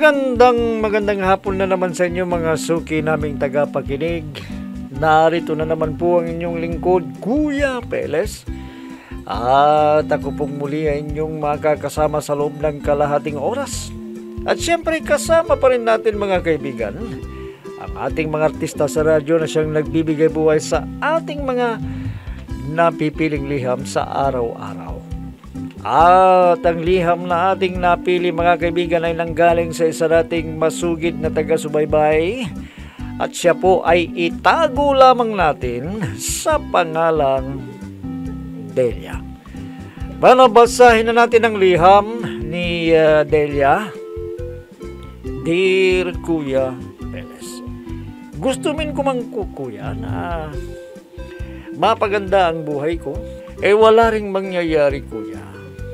Magandang hapon na naman sa inyo mga suki naming tagapakinig. Narito na naman po ang inyong lingkod, Kuya Peles. At ako pong muli ay inyong makakasama sa loob ng kalahating oras. At syempre kasama pa rin natin mga kaibigan, ang ating mga artista sa radyo na siyang nagbibigay buhay sa ating mga napipiling liham sa araw-araw. At ang liham na ating napili mga kaibigan ay nanggaling sa isa nating masugid na taga-subaybay. At siya po ay itago lamang natin sa pangalang Delia. Basahin na natin ang liham ni Delia. Dear Kuya Peles, gusto min ko mang kuya na mapaganda ang buhay ko. Wala ring mangyayari kuya.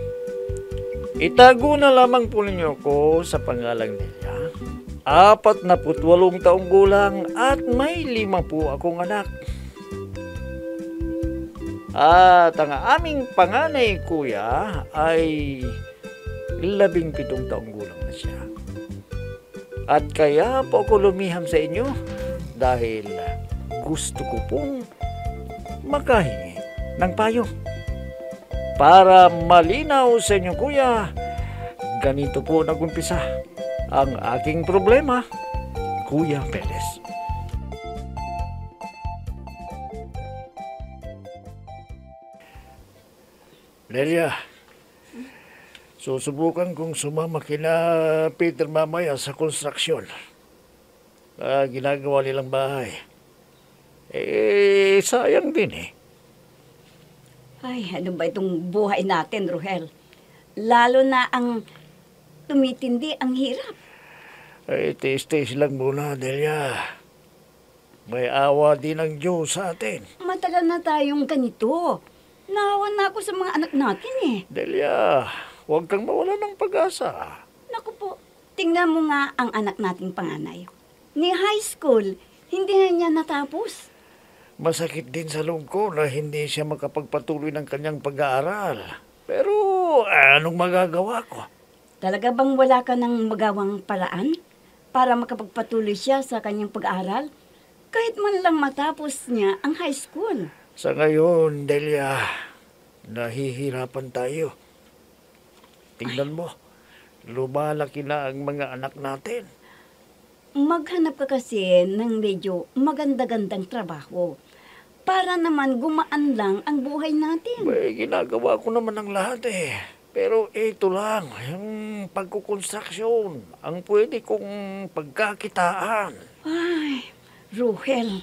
Itago na lamang po ninyo ko sa pangalang Delia. 48 taong gulang at may 5 po akong anak. At ang aming panganay kuya ay 17 taong gulang na siya. At kaya po ako lumiham sa inyo dahil gusto ko pong makahingi ng payo. Para malinaw sa inyo kuya, ganito po nagumpisa ang aking problema, Kuya Peles. Delia, susubukan kong sumama kina Peter mamaya sa konstruksyon. Ginagawa nilang bahay. Sayang din eh. Ay, ano ba itong buhay natin, Rohel? Lalo na ang tumitindi ang hirap. Tiis-tiis lang muna, Delia. May awa din ang Diyos sa atin. Matagal na tayong ganito. Naawa na ako sa mga anak natin eh. Delia, huwag kang mawala ng pag-asa. Naku po, tingnan mo nga ang anak nating panganay. Ni high school, hindi na niya natapos. Masakit din sa loob ko na hindi siya makapagpatuloy ng kanyang pag-aaral. Pero anong magagawa ko? Talaga bang wala ka ng magawang paraan para makapagpatuloy siya sa kanyang pag-aaral? Kahit man lang matapos niya ang high school. Sa ngayon, Delia, nahihirapan tayo. Tingnan mo, lumalaki na ang mga anak natin. Maghanap ka kasi ng medyo maganda-gandang trabaho para naman gumaan lang ang buhay natin. May ginagawa ko naman ang lahat eh. Pero ito lang, yung pagkukonstruksyon, ang pwede kong pagkakitaan. Ay, Ruhel.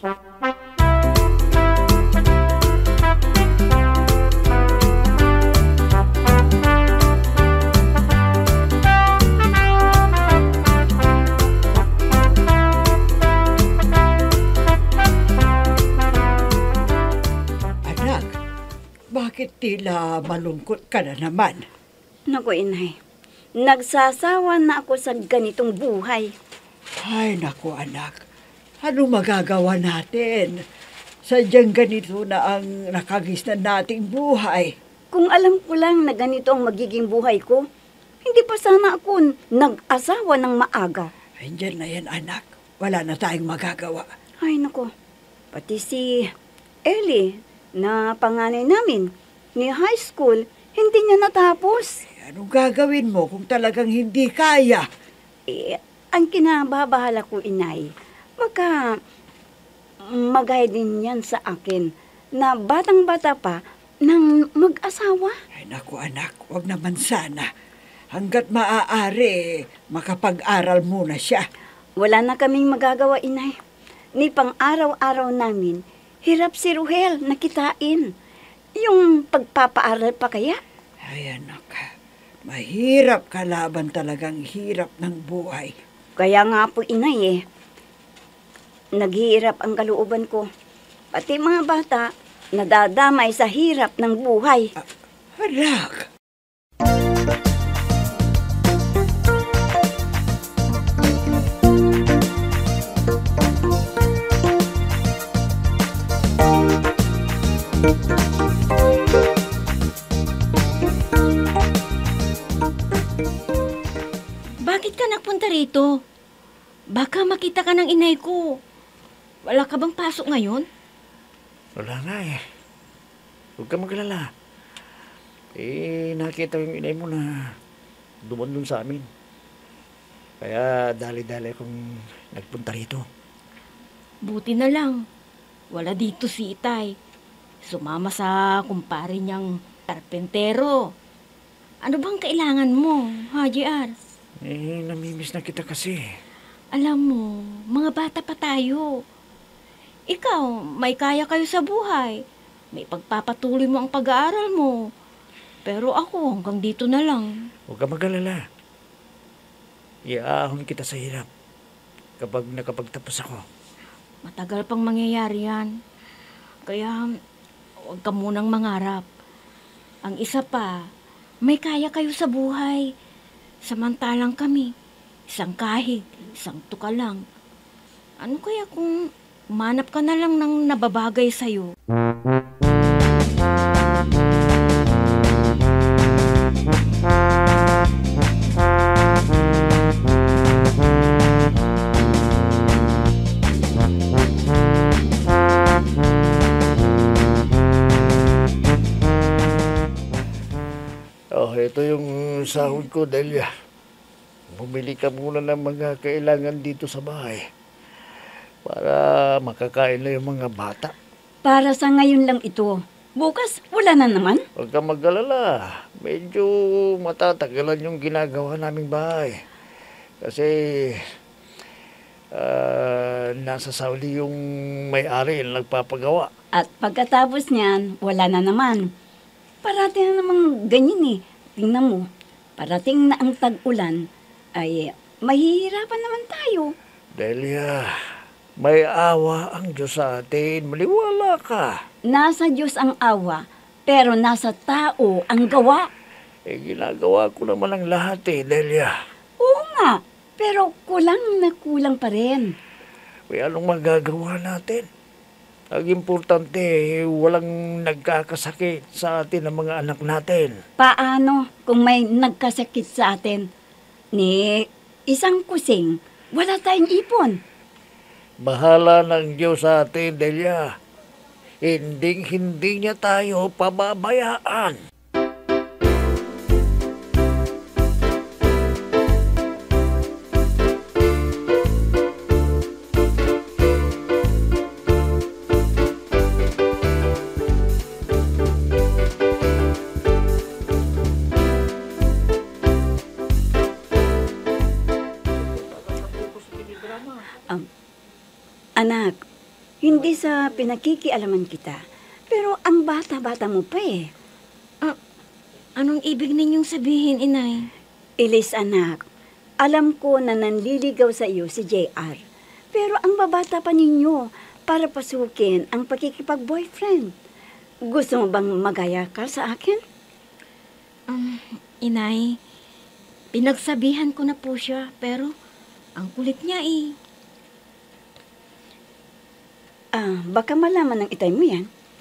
Bakit tila malungkot ka na naman? Naku, inay. Nagsasawa na ako sa ganitong buhay. Ay, naku anak. Ano magagawa natin? Sadyang ganito na ang nakagisnan nating buhay. Kung alam ko lang na ganito ang magiging buhay ko, hindi pa sana ako nag-asawa ng maaga. Diyan na yan anak. Wala na tayong magagawa. Ay, naku. Pati si Ellie na panganay namin ni high school, hindi niya natapos. Anong gagawin mo kung talagang hindi kaya? Ang kinababahala ko, inay, baka magaya din yan sa akin na batang-bata pa nang mag-asawa. Ay naku anak, wag naman sana. Hanggat maaari, makapag-aral muna siya. Wala na kaming magagawa, inay. Ni pang araw-araw namin, hirap si Ruhel na kitain. Yung pagpapaaral pa kaya? Ay anak, mahirap kalaban talagang hirap ng buhay. Kaya nga po inay naghihirap ang kalooban ko. Pati mga bata, nadadamay sa hirap ng buhay. Anak! Bakit ka napunta rito? Baka makita ka ng inay ko. Wala ka bang pasok ngayon? Wala nga eh. Huwag ka magalala. Nakita yung inay mo na duman dun sa amin. Kaya dali-dali akong nagpunta rito. Buti na lang. Wala dito si Itay. Sumama sa kumpare niyang karpentero. Ano bang kailangan mo, ha, JR? Namimiss na kita kasi. Alam mo, mga bata pa tayo. Ikaw, may kaya kayo sa buhay. May pagpapatuloy mo ang pag-aaral mo. Pero ako, hanggang dito na lang. Huwag ka magalala. Iaahon kita sa hirap kapag nakapagtapos ako. Matagal pang mangyayari yan. Kaya, huwag ka munang mangarap. Ang isa pa, may kaya kayo sa buhay. Samantalang kami, isang kahig, isang tuka lang. Ano kaya kung umanap ka na lang ng nababagay sa'yo? Ito yung sahod ko, Delia. Bumili ka muna ng mga kailangan dito sa bahay para makakain na yung mga bata. Para sa ngayon lang ito. Bukas, wala na naman. Huwag ka mag-alala. Medyo matatagalan yung ginagawa naming bahay. Kasi nasa Saudi yung may-ari na nagpapagawa. At pagkatapos niyan, wala na naman. Parati na namang ganyan eh. Tingnan mo, parating na ang tag-ulan, ay mahihirapan naman tayo. Delia, may awa ang Diyos sa atin. Maliwala ka. Nasa Diyos ang awa, pero nasa tao ang gawa. Ginagawa ko naman ang lahat Delia. Oo nga, pero kulang na kulang pa rin. May anong magagawa natin? Ang importante, walang nagkakasakit sa atin ng mga anak natin. Paano kung may nagkasakit sa atin? Ni isang kusing, wala tayong ipon. Bahala ng Diyos sa atin, Delia. Hindi niya tayo pababayaan. Anak, hindi sa pinakikialaman kita, pero ang bata-bata mo pa eh. Anong ibig ninyong sabihin, inay? Elise anak, alam ko na nanliligaw sa iyo si JR, pero ang babata pa ninyo para pasukin ang pakikipag-boyfriend. Gusto mo bang magaya ka sa akin? Inay, pinagsabihan ko na po siya, pero ang kulit niya eh. Baka malaman ng itay mo yan.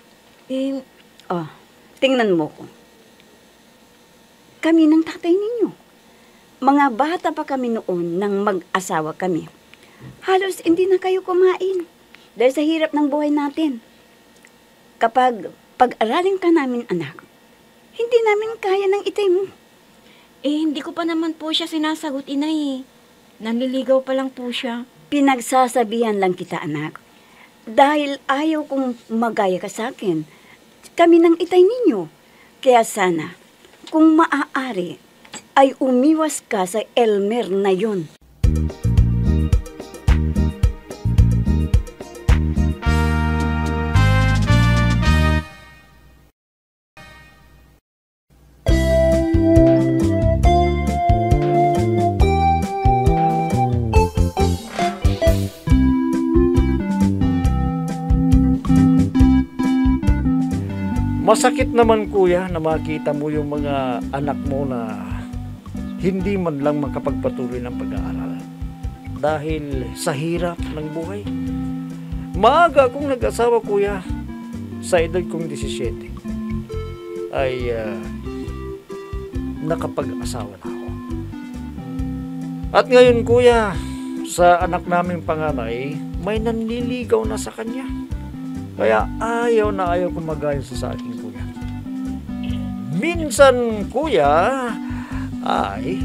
Tingnan mo ko. Kami ng tatay ninyo. Mga bata pa kami noon nang mag-asawa kami. Halos hindi na kayo kumain dahil sa hirap ng buhay natin. Kapag pag-aralin ka namin, anak, hindi namin kaya ng itay mo. Hindi ko pa naman po siya sinasagot, inay. Nanliligaw pa lang po siya. Pinagsasabihan lang kita, anak. Dahil ayaw kong magaya ka sa akin, kami ng itay ninyo. Kaya sana, kung maaari, ay umiwas ka sa Elmer na yon. Masakit naman kuya na makita mo yung mga anak mo na hindi man lang makapagpatuloy ng pag-aaral dahil sa hirap ng buhay. Maaga akong nag-asawa kuya, sa edad kong 17 ay nakapag-asawa na ako. At ngayon kuya, sa anak naming panganay, may nanliligaw na sa kanya. Kaya ayaw na ayaw kumagaya sa aking kuya. Minsan, kuya, ay...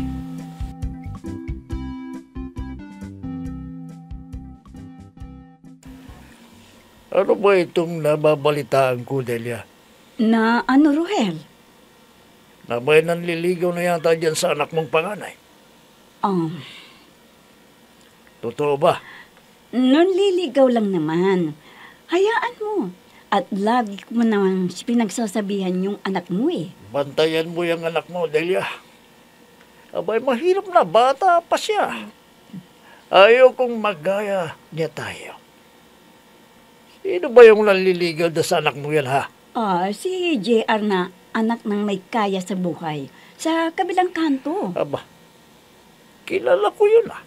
Ano ba itong nababalitaan ko, Delia? Na ano, Rohel? Na may nanliligaw na yata dyan sa anak mong panganay. Um, Totoo ba? Nunliligaw lang naman. Hayaan mo. At lagi ko mo naman pinagsasabihan yung anak mo eh. Bantayan mo yung anak mo, Delia. Abay, mahirap na bata pa siya. Ayaw kong magaya niya tayo. Sino ba yung nanliligaw na sa anak mo yan, ha? Si JR na anak ng may kaya sa buhay. Sa kabilang kanto. Aba, kilala ko yun, ah.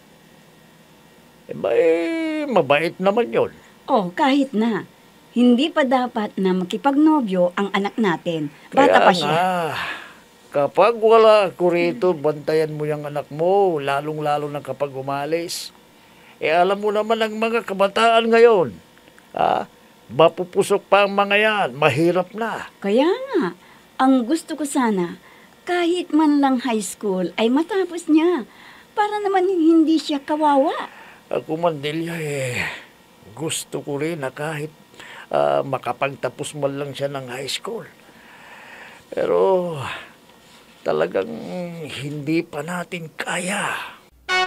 Mabait naman yun. Kahit na. Hindi pa dapat na makipagnobyo ang anak natin. Bata Kaya pa siya. nga, kapag wala ako rito, bantayan mo yung anak mo, lalong-lalo na kapag umalis. Alam mo naman ang mga kabataan ngayon. Mapupusok pa ang mga yan, mahirap na. Kaya nga, ang gusto ko sana, kahit man lang high school ay matapos niya. Para naman hindi siya kawawa. Ako man, Delia, gusto ko rin na kahit makapagtapos man lang siya ng high school. Pero talagang hindi pa natin kaya.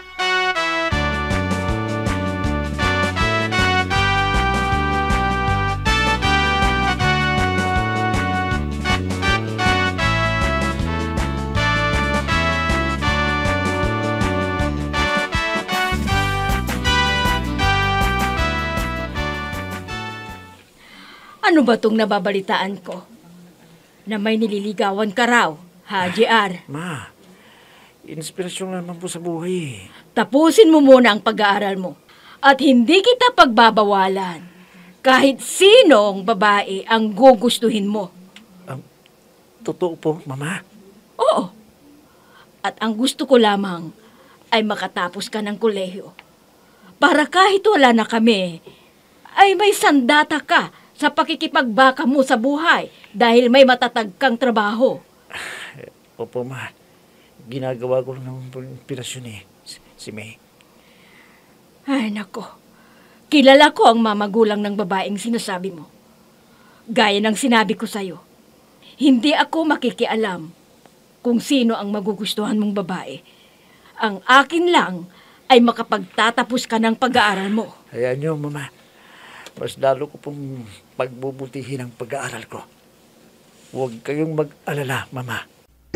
Ano ba tong nababalitaan ko? Na may nililigawan ka raw, ha, JR? Ma, inspirasyon naman po sa buhay. Tapusin mo muna ang pag-aaral mo. At hindi kita pagbabawalan. Kahit sinong babae ang gugustuhin mo. Totoo po, Mama. Oo. At ang gusto ko lamang ay makatapos ka ng kolehiyo. Para kahit wala na kami, ay may sandata ka sa pakikipagbaka mo sa buhay dahil may matatag kang trabaho. Opo, Ma. Ginagawa ko lang naman po inspirasyon si May. Ay, nako. Kilala ko ang mamagulang ng babaeng sinasabi mo. Gaya ng sinabi ko sa'yo, hindi ako makikialam kung sino ang magugustuhan mong babae. Ang akin lang ay makapagtatapos ka ng pag-aaral mo. Hayaan niyo, Mama. Mas lalo ko pong pagbubutihin ang pag-aaral ko. Huwag kayong mag-alala, Mama.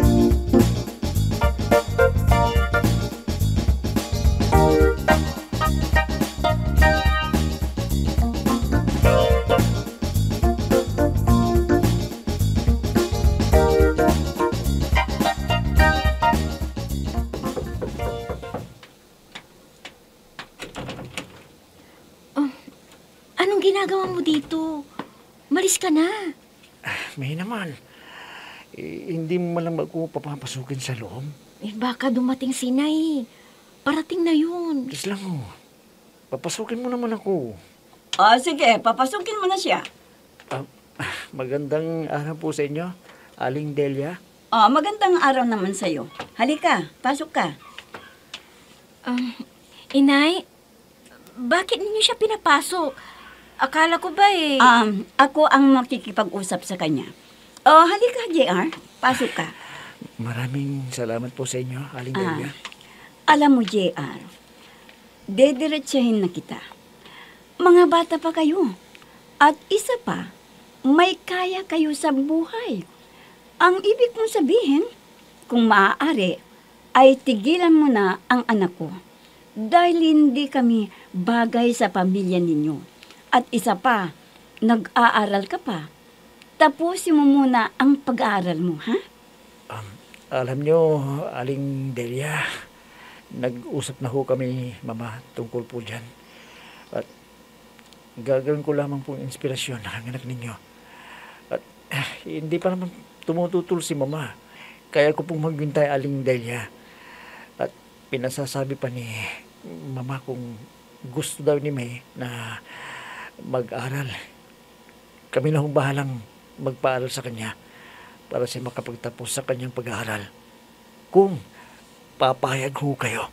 Anong ginagawa mo dito? Malis ka na. May naman. Hindi mo man lang ako papapasukin sa loob. Baka dumating si Nay. Parating na yun. Please lang, oh. Papasukin mo naman ako. Sige, papasukin mo na siya. Magandang araw po sa inyo, Aling Delia. Magandang araw naman sa'yo. Halika, pasok ka. Inay, bakit ninyo siya pinapasok? Akala ko ba Ako ang makikipag-usap sa kanya. Halika, JR. Pasok ka. Maraming salamat po sa inyo, Aling Delia. Alam mo, JR, dediretsahin na kita. Mga bata pa kayo. At isa pa, may kaya kayo sa buhay. Ang ibig kong sabihin, kung maaari, ay tigilan mo na ang anak ko. Dahil hindi kami bagay sa pamilya ninyo. At isa pa, nag-aaral ka pa. Tapusin mo muna ang pag-aaral mo, ha? Alam nyo, Aling Delia, nag-usap na ho kami, Mama, tungkol po dyan. At gagawin ko lamang pong inspirasyon ng anak ninyo. At hindi pa naman tumututol si Mama. Kaya ko pong maghintay, Aling Delia. At pinasasabi pa ni Mama, kung gusto daw ni May na mag-aral, kami na hong bahalang magpaaral sa kanya para siya makapagtapos sa kanyang pag-aaral. Kung papayag ho kayo.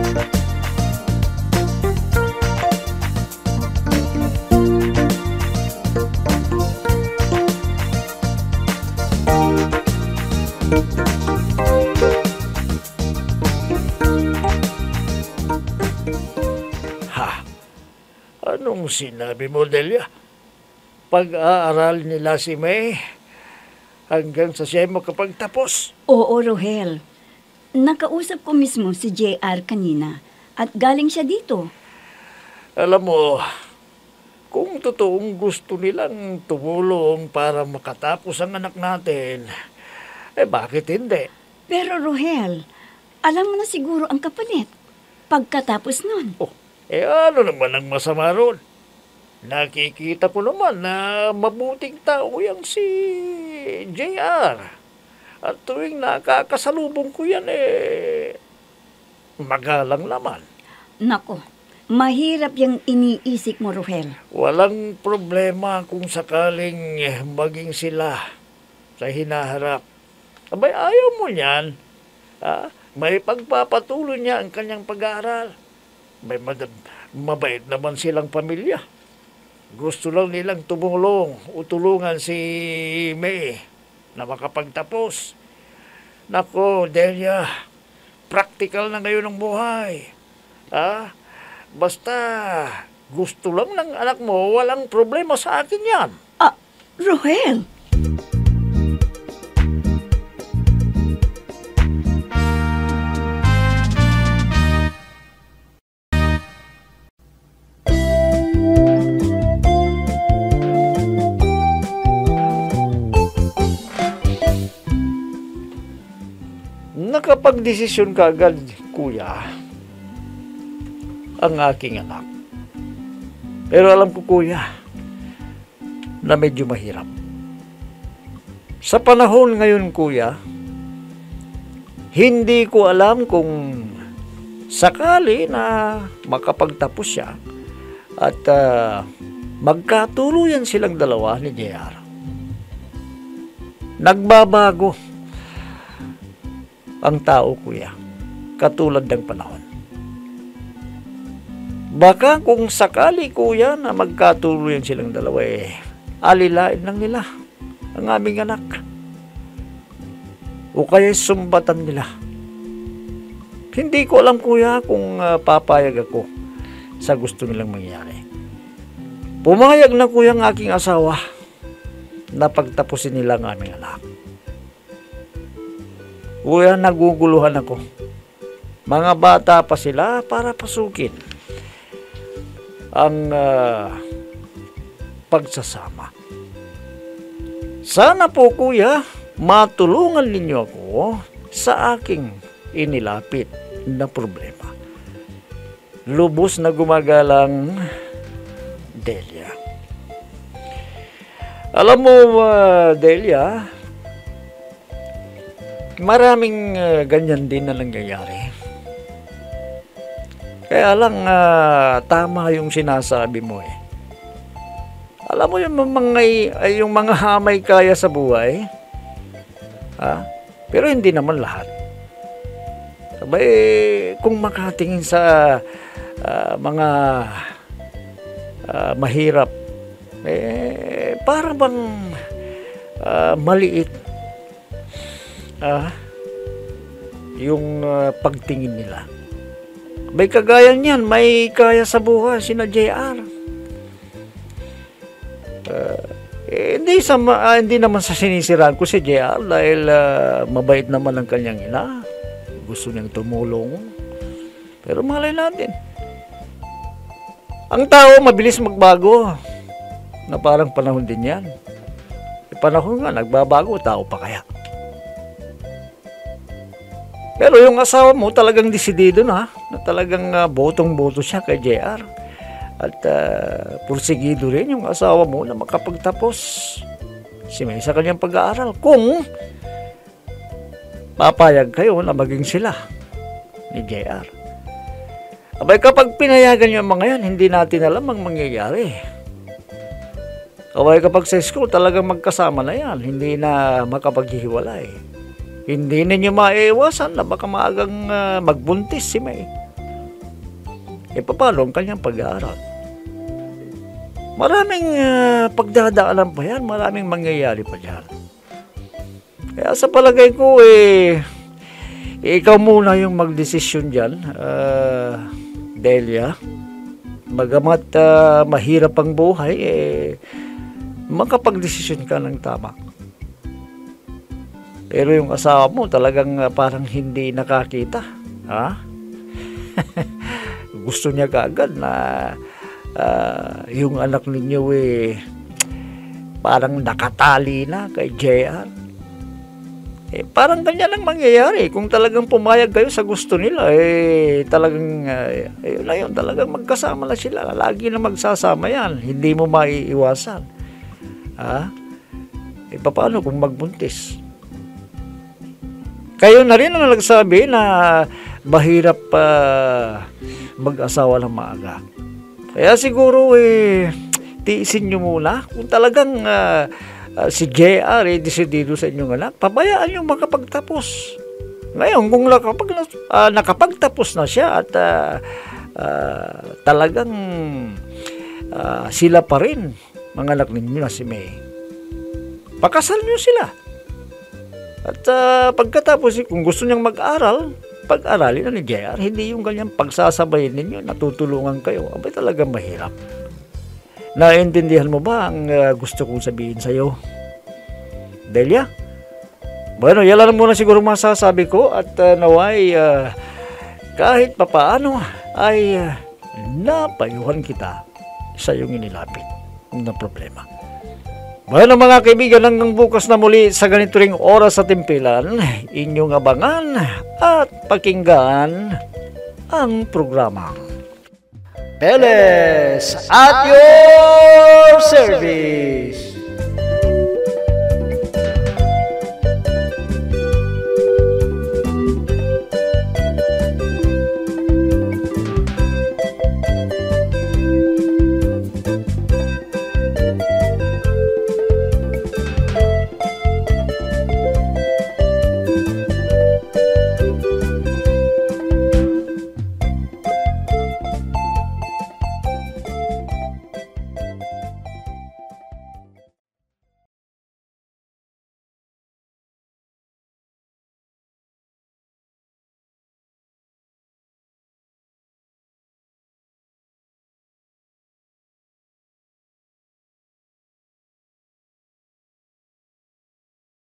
Ha? Anong sinabi mo, Delia? Pag-aaral nila si May hanggang sa siya makapagtapos. Oo, Rohel. Nakausap ko mismo si JR kanina at galing siya dito. Alam mo, kung totoong gusto nilang tumulong para makatapos ang anak natin, bakit hindi? Pero Rohel, alam mo na siguro ang kapalit pagkatapos nun. Oh, ano naman ang masama ron? Nakikita ko naman na mabuting tao yang si JR. At tuwing nakakasalubong ko yan, magalang naman. Nako, mahirap yung iniisip mo, Rohel. Walang problema kung sakaling maging sila sa hinaharap. Abay, ayaw mo niyan. May pagpapatuloy niya ang kanyang pag-aaral. May mabait naman silang pamilya. Gusto lang nilang tumulong o tulungan si May na makapagtapos. Nako, Delia, practical na ngayon ang buhay. Basta gusto lang ng anak mo, walang problema sa akin yan. Rohel! Nakapagdesisyon ka agad, kuya, ang aking anak. Pero alam ko, kuya, na medyo mahirap. Sa panahon ngayon, kuya, hindi ko alam kung sakali na makapagtapos siya at magkatuluyan silang dalawa ni JR. Nagbabago ang tao, kuya, katulad ng panahon. Baka kung sakali, kuya, na magkatuluyan silang dalawa, alilain lang nila ang aming anak. O kaya sumbatan nila. Hindi ko alam, kuya, kung papayag ako sa gusto nilang mangyari. Pumayag na, kuya, ang aking asawa na pagtapusin nila ang aming anak. Kuya, naguguluhan ako. Mga bata pa sila para pasukin ang pagsasama. Sana po, kuya, matulungan ninyo ako sa aking inilapit na problema. Lubos na gumagalang, Delia. Alam mo, Delia, maraming ganyan din na nangyayari. Kaya lang, tama yung sinasabi mo eh. Alam mo yung mga hamay kaya sa buhay, pero hindi naman lahat. Sabay, kung makatingin sa mga mahirap, para bang maliit yung pagtingin nila. May kagaya niyan, may kaya sa buhay, sina JR. Hindi naman sa sinisiraan ko si JR dahil mabait naman ang kanyang ina. Gusto niyang tumulong. Pero malay natin. Ang tao mabilis magbago. Na parang panahon din yan. Panahon nga, nagbabago, tao pa kaya. Pero yung asawa mo talagang desidido na talagang botong-boto siya kay JR. At pursigido rin yung asawa mo na makapagtapos si May sa kanyang pag-aaral. Kung papayag kayo na maging sila ni JR. Abay, kapag pinayagan nyo ang mga yan, hindi natin alam ang mangyayari. Abay, kapag sa school, talagang magkasama na yan. Hindi na makapaghihiwalay. Hindi ninyo maiiwasan na baka maagang magbuntis si May. E paano ang kanyang pag-aaral? Maraming pagdadaanan pa yan, maraming mangyayari pa dyan. Kaya sa palagay ko, ikaw muna yung magdesisyon dyan, Delia. Bagamat mahirap ang buhay, makapagdesisyon ka ng tama. Pero yung asawa mo talagang parang hindi nakakita. Ha? Gusto niya kaagad na yung anak ninyo parang nakatali na kay JR. Parang ganyan ang mangyayari. Kung talagang pumayag kayo sa gusto nila, talagang ayun na yun, talagang magkasama na sila. Lagi na magsasama yan. Hindi mo maiiwasan. Ha? Paano kung magbuntis? Kayo na rin ang nagsabi na mahirap mag-asawa ng maaga. Kaya siguro tiisin nyo muna. Kung talagang si JR desidido sa inyong anak, pabayaan nyo makapagtapos. Ngayon, kung nakapagtapos na siya at talagang sila pa rin, mga anak ninyo na si May, pakasal nyo sila. At pagkatapos, kung gusto niyang mag-aral, pag-aralin na ni JR, hindi yung ganyang pagsasabayin ninyo, natutulungan kayo. Abay, talagang mahirap. Naintindihan mo ba ang gusto kong sabihin sa'yo, Delia? Bueno, yan lang muna siguro masasabi ko at naway kahit papaano ay napayuhan kita sa iyong inilapit na problema. Bueno mga kaibigan, hanggang bukas na muli sa ganito ring oras sa timpilan, inyong abangan at pakinggan ang programa Peles at your service.